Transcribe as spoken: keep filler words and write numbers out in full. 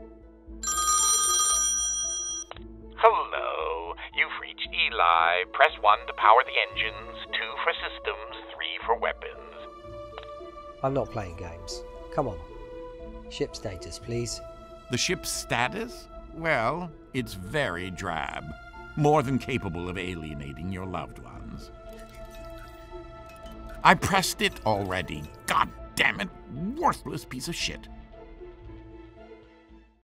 Hello. You've reached Eli. Press one to power the engines, two for systems, three for weapons. I'm not playing games. Come on. Ship status, please. The ship's status? Well, it's very drab. More than capable of alienating your loved ones. I pressed it already. God damn it. Worthless piece of shit.